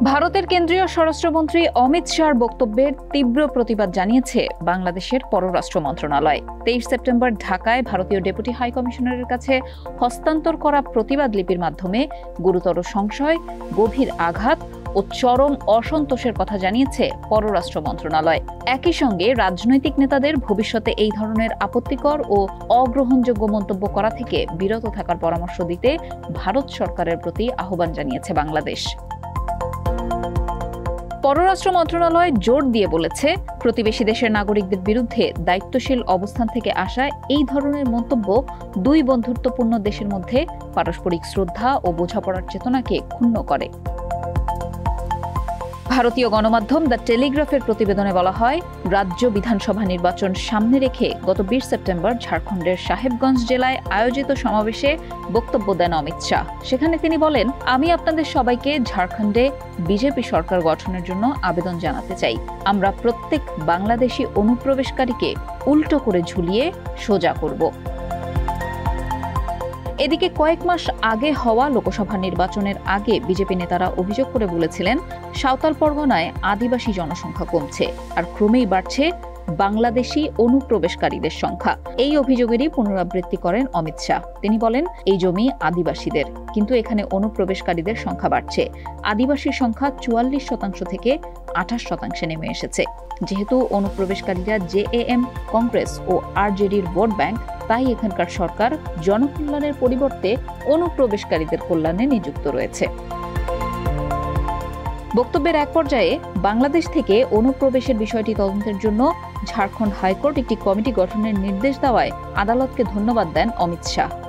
ভারতের কেন্দ্রীয় স্বরাষ্ট্রমন্ত্রী অমিত শাহর বক্তব্যের তীব্র প্রতিবাদ জানিয়েছে বাংলাদেশের পররাষ্ট্র মন্ত্রণালয়। 23 সেপ্টেম্বর ঢাকায় ভারতীয় ডেপুটি হাই কমিশনারের কাছে হস্তান্তর করা প্রতিবাদ লিপির মাধ্যমে গুরুতর সংশয়, গভীর আঘাত ও চরম অসন্তোষের কথা জানিয়েছে পররাষ্ট্র মন্ত্রণালয়। একই সঙ্গে রাজনৈতিক নেতাদের ভবিষ্যতে এই ধরনের আপত্তিকর ও অগ্রহণযোগ্য মন্তব্য করা থেকে বিরত থাকার পরামর্শ দিতে ভারত সরকারের প্রতি আহ্বান জানিয়েছে বাংলাদেশ। পররাষ্ট্র মন্ত্রণালয় জোর দিয়ে বলেছে, প্রতিবেশী দেশের নাগরিকদের বিরুদ্ধে দায়িত্বশীল অবস্থান থেকে আসা এই ধরনের মন্তব্য দুই বন্ধুত্বপূর্ণ দেশের মধ্যে পারস্পরিক শ্রদ্ধা ও বোঝাপড়ার চেতনাকে ক্ষুণ্ণ করে। ভারতীয় গণমাধ্যম দ্য টেলিগ্রাফের প্রতিবেদনে বলা হয়, রাজ্য বিধানসভা নির্বাচন সামনে রেখে গত 20 সেপ্টেম্বর ঝাড়খণ্ডের সাহেবগঞ্জ জেলায় আয়োজিত সমাবেশে বক্তব্য দেন অমিত শাহ। সেখানে তিনি বলেন, আমি আপনাদের সবাইকে ঝাড়খণ্ডে বিজেপি সরকার গঠনের জন্য আবেদন জানাতে চাই। আমরা প্রত্যেক বাংলাদেশি অনুপ্রবেশকারীকে উল্টো করে ঝুলিয়ে সোজা করব। এদিকে কয়েক মাস আগে হওয়া লোকসভা নির্বাচনের আগে বিজেপি নেতারা অভিযোগ করে বলেছিলেন, সাঁওতাল পরগনায় আদিবাসী জনসংখ্যা কমছে আর ক্রমেই বাড়ছে বাংলাদেশি অনুপ্রবেশকারীদের সংখ্যা। এই অভিযোগেরই পুনরাবৃত্তি করেন অমিত শাহ। তিনি বলেন, এই জমি আদিবাসীদের, কিন্তু এখানে অনুপ্রবেশকারীদের সংখ্যা বাড়ছে। আদিবাসীর সংখ্যা 44% থেকে 28% নেমে এসেছে। যেহেতু অনুপ্রবেশকারীরা জেএএম, কংগ্রেস ও আরজেডির ভোট ব্যাংক, তাই এখানকার সরকার জনকল্যাণের পরিবর্তে অনুপ্রবেশকারীদের কল্যাণে নিযুক্ত রয়েছে। বক্তব্যের এক পর্যায়ে বাংলাদেশ থেকে অনুপ্রবেশের বিষয়টি তদন্তের জন্য ঝাড়খণ্ড হাইকোর্ট একটি কমিটি গঠনের নির্দেশ দেওয়ায় আদালতকে ধন্যবাদ দেন অমিত শাহ।